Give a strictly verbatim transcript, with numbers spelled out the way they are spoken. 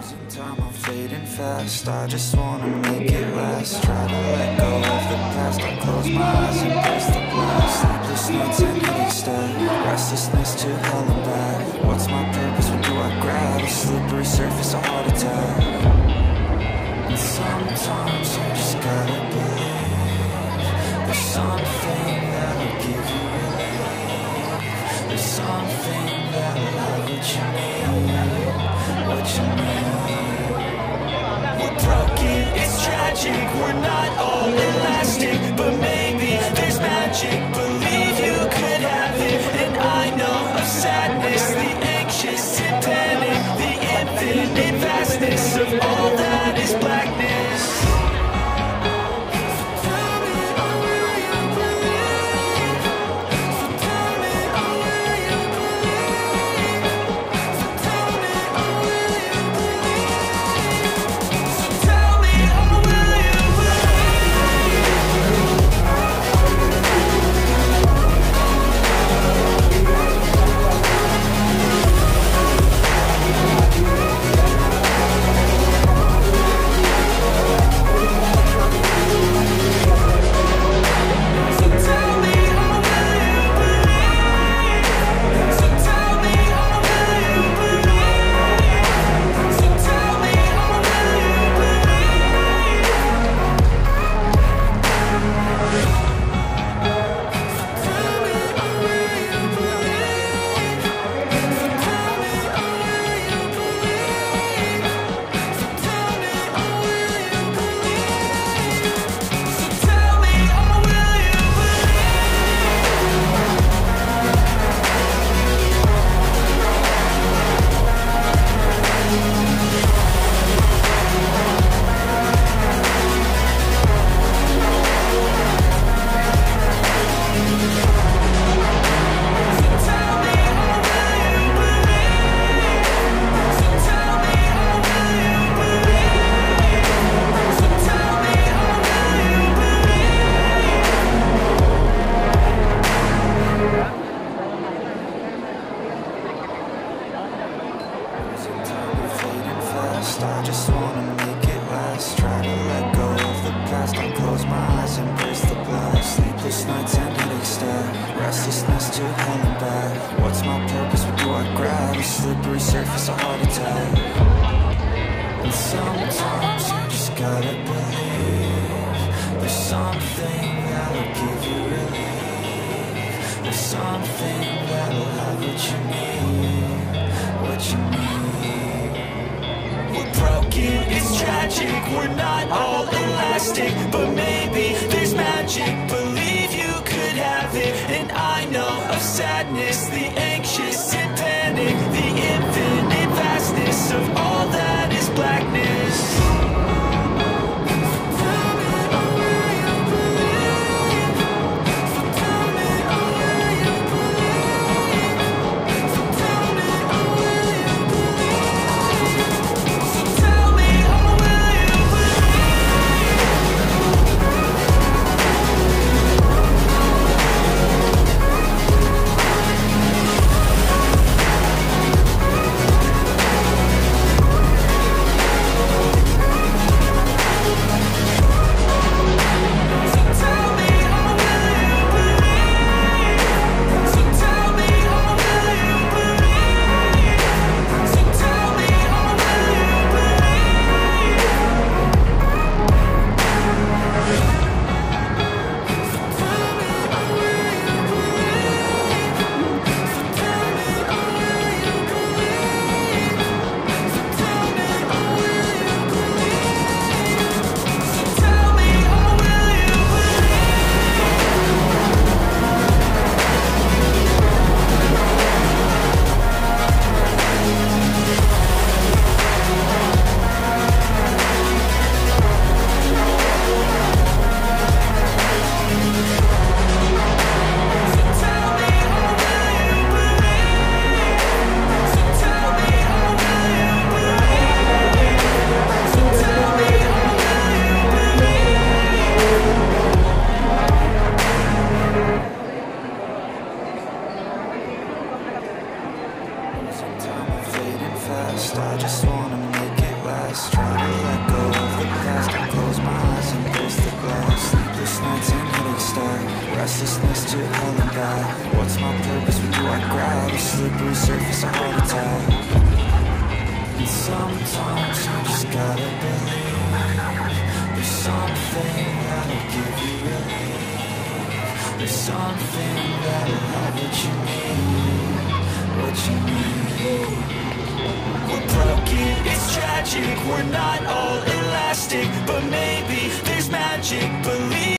Losing time, I'm fading fast. I just wanna make it last. Try to let go of the past. I close my eyes and face the blast. Sleepless nights and headache stack. Restlessness to hell and back. What's my purpose? What do I grab? A slippery surface, a heart attack. And sometimes you just gotta believe there's something that'll give you relief. There's something that'll have what you need, what you need. We're broken, it's tragic. We're not all elastic, but maybe there's magic. Believe you could have it, and I know of sadness, the anxious and panic, the infinite vastness of all that is blackness. I just wanna make it last. Try to let go of the past. I close my eyes and embrace the blast. Sleepless nights and headache stack. Restlessness to hell and back. What's my purpose? What do I grab? A slippery surface, a heart attack. And sometimes you just gotta believe there's something that'll give you relief. There's something that'll have what you need, what you need. We're broken, it's tragic. We're not all elastic, but maybe there's magic. Believe you could have it, and I know of sadness, the anxious and panic, the infinite vastness of all that is blackness. fast. Try to let go of the past. I close my eyes and face the glass. Sleepless nights and headaches start. Restlessness to hell and back. What's my purpose? What do I grab? A slippery surface, a heart attack. And sometimes you just gotta believe there's something that'll give you relief. There's something that'll have what you need, what you need. We're broken, it's tragic, we're not all elastic, but maybe there's magic, believe